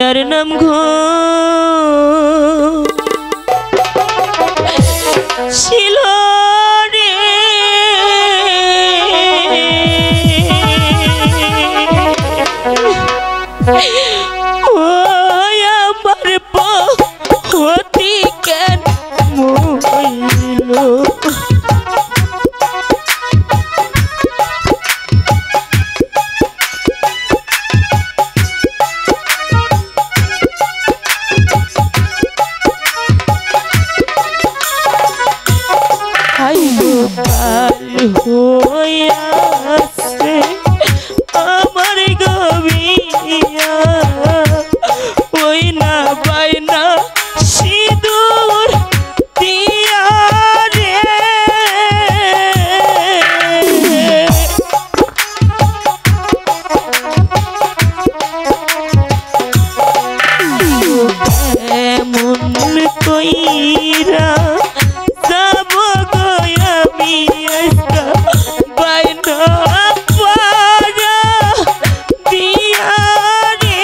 তার নাম ছিল রে। ও আমার পতি কেন মইল হইয়াছে আমার গবিয়া ওই না বাইনা সিঁদুর দিয়া রে। এমন কইরা যাব আমি বাইনা পারা দিয়া রে।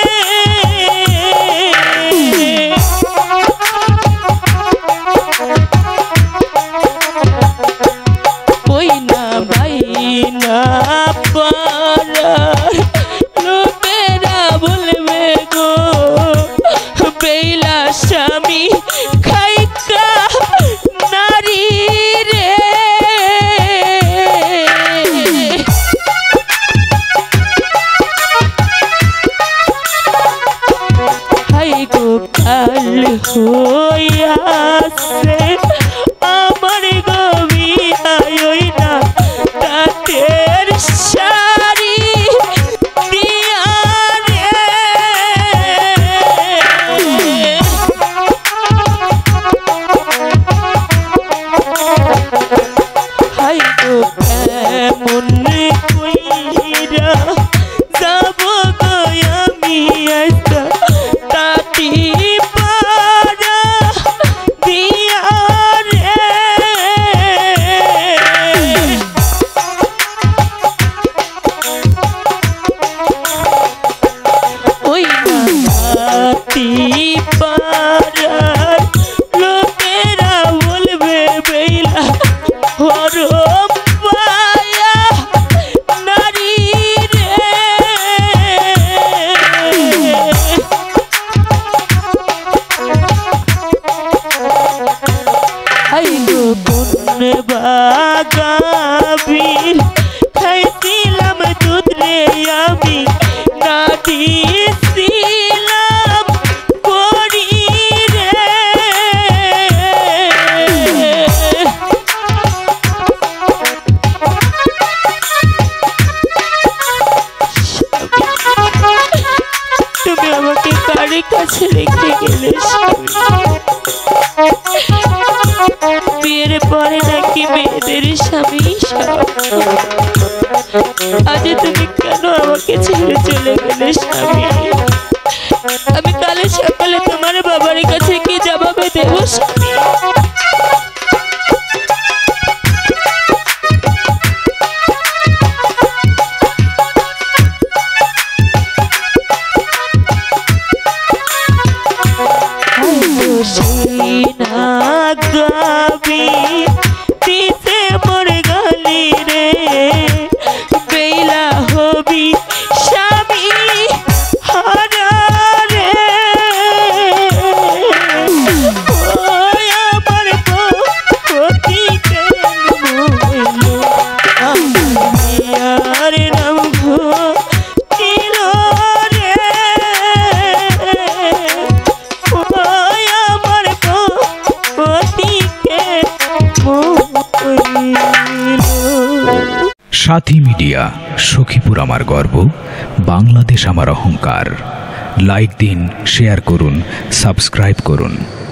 ওই না বাইনা পারা লোকেরা বলবে গো বেইলা স্বামী খাইকা নারী রে। হাই গোপাল হইয়াছে আমার গবিয়া ওই না তাঁতের শাড়ি দিয়া রে। হাই গো কেমন কইরা যাব গো আমি আইসা তাতি পারা দিয়া রে। ওই তাতি পারার লোকেরা বলবে বেইলা হরম পায়া নারী রে। হাই গো কোন বাগাবিল খাইছিলাম দুধ রে আমি না দিছিলাম পরি রে। তুমি আমাকে কারি কাছে রেখে গেলে বিয়ের পরে নাকি মেয়েদের স্বামী আজ তুমি কেন আমাকে ছেড়ে চলে গেলে স্বামী? আমি কালে সকালে তোমার বাবার কাছে কি জবাবে দেব স্বামী? গাবি দিতে মোর গালি রে বেইলা হবি স্বামী হারা রে। ওই আমার পতি কেন মইল আমার নাম ছিল রে। ওই আমার সাথী মিডিয়া, সখীপুর আমার গর্ব, বাংলাদেশ আমার অহংকার। লাইক দিন, শেয়ার করুন, সাবস্ক্রাইব করুন।